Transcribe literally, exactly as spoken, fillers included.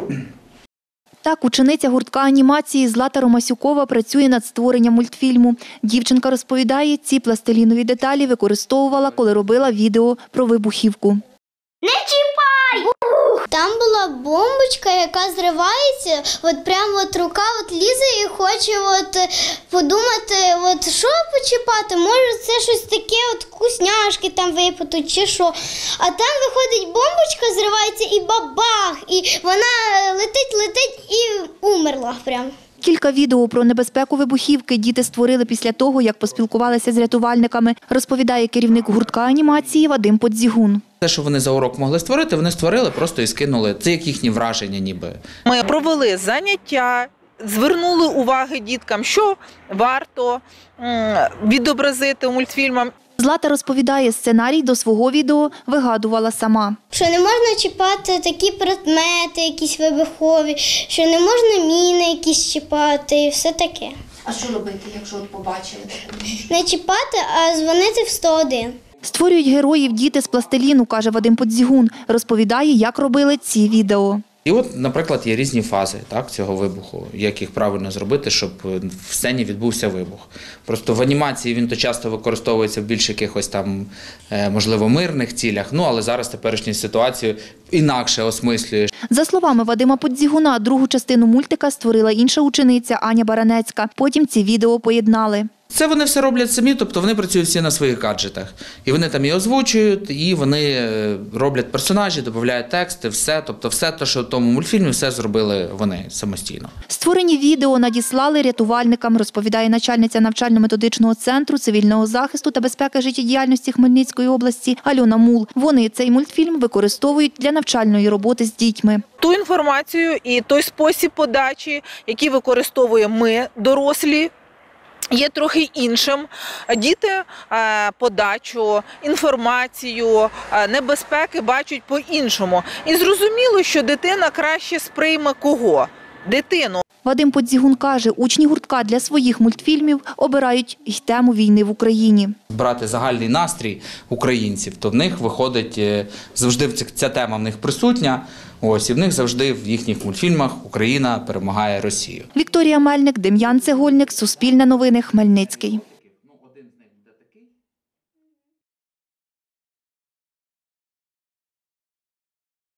Так, учениця гуртка анімації Злата Ромасюкова працює над створенням мультфільму. Дівчинка розповідає, ці пластилінові деталі використовувала, коли робила відео про вибухівку. Не чіпай! Там була бомбочка, яка зривається, от прямо от рука от лізе і хоче от подумати, от що почіпати, може це щось таке, от вкусняшки там випадуть чи що. А там виходить бомбочка, зривається і бабах, і вона летить, летить і умерла прямо. Кілька відео про небезпеку вибухівки діти створили після того, як поспілкувалися з рятувальниками, розповідає керівник гуртка анімації Вадим Подзігун. Те, що вони за урок могли створити, вони створили просто і скинули. Це як їхні враження ніби. Ми провели заняття, звернули увагу діткам, що варто відобразити у мультфільмах. Злата розповідає, сценарій до свого відео вигадувала сама. Що не можна чіпати такі предмети, якісь вибухові, що не можна міни якісь чіпати і все таке. А що робити, якщо от побачили? Не чіпати, а дзвонити в сто один. Створюють героїв діти з пластиліну, каже Вадим Подзігун. Розповідає, як робили ці відео. І от, наприклад, є різні фази так, цього вибуху, як їх правильно зробити, щоб в сцені відбувся вибух. Просто в анімації він то часто використовується в більш якихось там, можливо, мирних цілях, ну, але зараз теперішню ситуацію інакше осмислюєш. За словами Вадима Подзігуна, другу частину мультика створила інша учениця Аня Баранецька. Потім ці відео поєднали. Це вони все роблять самі, тобто вони працюють всі на своїх гаджетах. І вони там і озвучують, і вони роблять персонажі, додають тексти, все. Тобто все те, що в тому мультфільмі, все зробили вони самостійно. Створені відео надіслали рятувальникам, розповідає начальниця навчально-методичного центру цивільного захисту та безпеки життєдіяльності Хмельницької області Альона Мул. Вони цей мультфільм використовують для навчальної роботи з дітьми. Ту інформацію і той спосіб подачі, який використовуємо ми, дорослі, є трохи іншим. Діти подачу, інформацію, небезпеки бачать по-іншому. І зрозуміло, що дитина краще сприйме кого? Дитину. Вадим Подзігун каже, учні гуртка для своїх мультфільмів обирають й тему війни в Україні. Брати загальний настрій українців, то в них виходить, завжди ця тема в них присутня. Ось, і в них завжди в їхніх мультфільмах Україна перемагає Росію. Вікторія Мельник, Дем'ян Цегольник, Суспільне новини, Хмельницький.